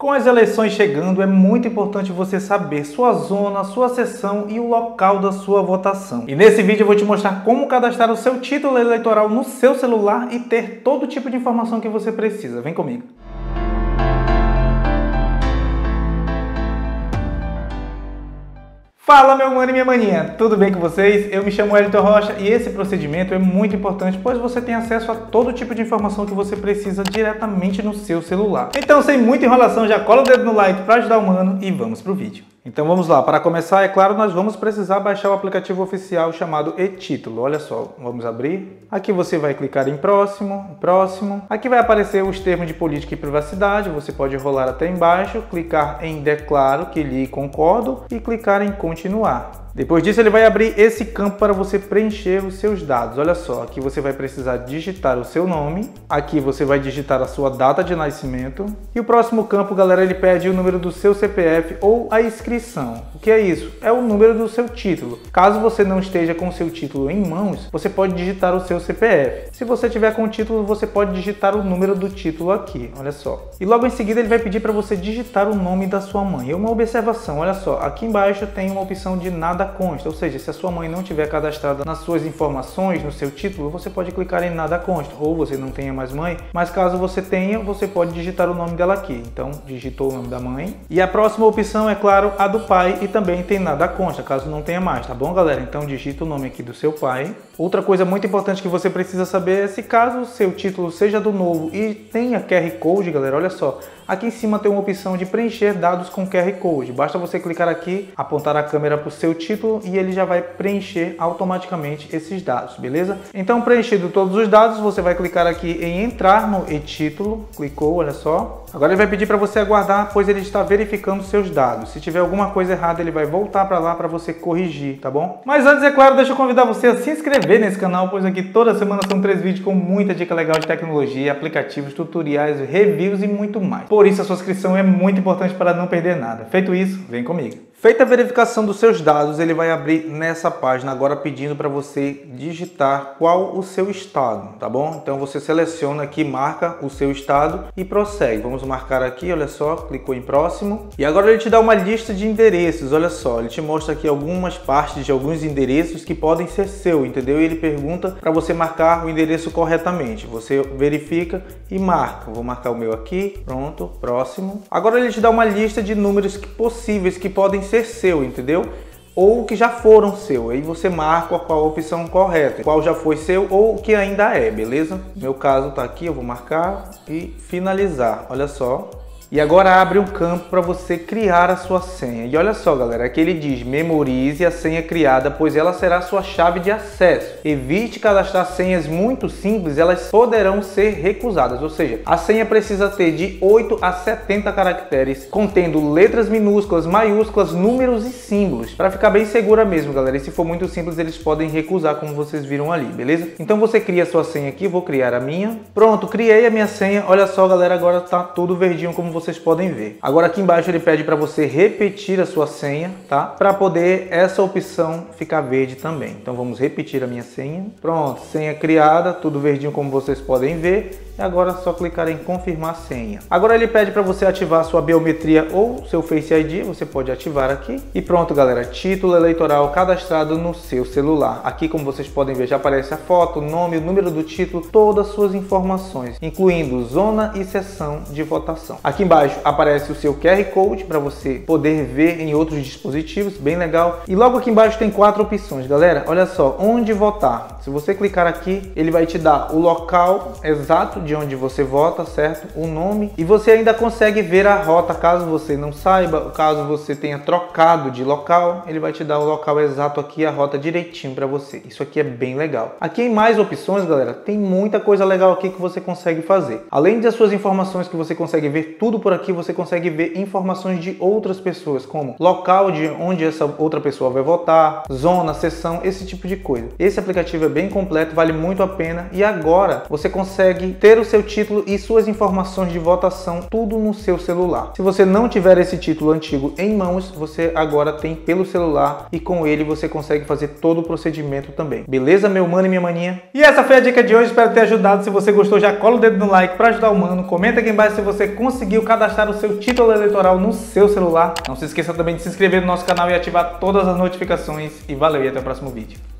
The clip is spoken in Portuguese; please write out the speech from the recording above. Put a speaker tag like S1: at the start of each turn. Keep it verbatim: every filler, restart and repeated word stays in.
S1: Com as eleições chegando, é muito importante você saber sua zona, sua seção e o local da sua votação. E nesse vídeo eu vou te mostrar como cadastrar o seu título eleitoral no seu celular e ter todo tipo de informação que você precisa. Vem comigo. Fala meu mano e minha maninha, tudo bem com vocês? Eu me chamo Wellington Rocha e esse procedimento é muito importante, pois você tem acesso a todo tipo de informação que você precisa diretamente no seu celular. Então, sem muita enrolação, já cola o dedo no like para ajudar o mano e vamos pro vídeo. Então vamos lá, para começar, é claro, nós vamos precisar baixar o aplicativo oficial chamado e-Título. Olha só, vamos abrir. Aqui você vai clicar em próximo, próximo. Aqui vai aparecer os termos de política e privacidade, você pode rolar até embaixo, clicar em declaro, que lhe concordo, e clicar em continuar. Depois disso, ele vai abrir esse campo para você preencher os seus dados. Olha só, aqui você vai precisar digitar o seu nome, aqui você vai digitar a sua data de nascimento, e o próximo campo, galera, ele pede o número do seu C P F ou a inscrição. O que é isso? É o número do seu título. Caso você não esteja com o seu título em mãos, você pode digitar o seu C P F. Se você tiver com o título, você pode digitar o número do título aqui, olha só. E logo em seguida ele vai pedir para você digitar o nome da sua mãe. E uma observação, olha só, aqui embaixo tem uma opção de nada consta, ou seja, se a sua mãe não tiver cadastrada nas suas informações, no seu título, você pode clicar em nada consta, ou você não tenha mais mãe, mas caso você tenha, você pode digitar o nome dela aqui. Então, digitou o nome da mãe. E a próxima opção é, claro, a do pai, e também tem nada consta, caso não tenha mais, tá bom, galera? Então, digita o nome aqui do seu pai. Outra coisa muito importante que você precisa saber é se caso o seu título seja do novo e tenha Q R Code, galera, olha só, aqui em cima tem uma opção de preencher dados com Q R Code. Basta você clicar aqui, apontar a câmera para o seu título e ele já vai preencher automaticamente esses dados, beleza? Então, preenchido todos os dados, você vai clicar aqui em entrar no e-Título, clicou, olha só. Agora ele vai pedir para você aguardar, pois ele está verificando seus dados. Se tiver alguma coisa errada, ele vai voltar para lá para você corrigir, tá bom? Mas antes, é claro, deixa eu convidar você a se inscrever nesse canal, pois aqui toda semana são três vídeos com muita dica legal de tecnologia, aplicativos, tutoriais, reviews e muito mais. Por isso, a sua inscrição é muito importante para não perder nada. Feito isso, vem comigo. Feita a verificação dos seus dados, ele vai abrir nessa página agora pedindo para você digitar qual o seu estado, tá bom? Então você seleciona aqui, marca o seu estado e prossegue. Vamos marcar aqui, olha só, clicou em próximo. E agora ele te dá uma lista de endereços, olha só, ele te mostra aqui algumas partes de alguns endereços que podem ser seu, entendeu? E ele pergunta para você marcar o endereço corretamente. Você verifica e marca. Vou marcar o meu aqui, pronto, próximo. Agora ele te dá uma lista de números possíveis que podem ser seu, entendeu? Ou que já foram seu. Aí você marca qual a opção correta, qual já foi seu ou o que ainda é, beleza? Meu caso tá aqui, eu vou marcar e finalizar, olha só. E agora abre um campo para você criar a sua senha. E olha só, galera, aqui ele diz: memorize a senha criada, pois ela será sua chave de acesso. Evite cadastrar senhas muito simples, elas poderão ser recusadas. Ou seja, a senha precisa ter de oito a setenta caracteres, contendo letras minúsculas, maiúsculas, números e símbolos. Para ficar bem segura mesmo, galera. E se for muito simples, eles podem recusar, como vocês viram ali, beleza? Então você cria a sua senha aqui, vou criar a minha. Pronto, criei a minha senha. Olha só, galera, agora tá tudo verdinho, como vocês podem ver. Agora aqui embaixo ele pede para você repetir a sua senha, tá? Para poder essa opção ficar verde também. Então vamos repetir a minha senha. Pronto, senha criada, tudo verdinho como vocês podem ver. E agora é só clicar em confirmar senha. Agora ele pede para você ativar sua biometria ou seu Face I D, você pode ativar aqui. E pronto, galera, título eleitoral cadastrado no seu celular. Aqui, como vocês podem ver, já aparece a foto, o nome, o número do título, todas as suas informações, incluindo zona e seção de votação. Aqui embaixo aparece o seu Q R Code para você poder ver em outros dispositivos, bem legal. E logo aqui embaixo tem quatro opções, galera. Olha só, onde votar. Se você clicar aqui, ele vai te dar o local exato de onde você vota, certo? O nome, e você ainda consegue ver a rota, caso você não saiba, caso você tenha trocado de local, ele vai te dar o local exato aqui, a rota direitinho para você. Isso aqui é bem legal. Aqui em mais opções, galera, tem muita coisa legal aqui que você consegue fazer. Além das suas informações que você consegue ver tudo por aqui, você consegue ver informações de outras pessoas, como local de onde essa outra pessoa vai votar, zona, seção, esse tipo de coisa. Esse aplicativo é bem completo, vale muito a pena, e agora você consegue ter ter o seu título e suas informações de votação tudo no seu celular. Se você não tiver esse título antigo em mãos, você agora tem pelo celular e com ele você consegue fazer todo o procedimento também. Beleza, meu mano e minha maninha? E essa foi a dica de hoje, espero ter ajudado. Se você gostou, já cola o dedo no like para ajudar o mano. Comenta aqui embaixo se você conseguiu cadastrar o seu título eleitoral no seu celular. Não se esqueça também de se inscrever no nosso canal e ativar todas as notificações. E valeu, e até o próximo vídeo.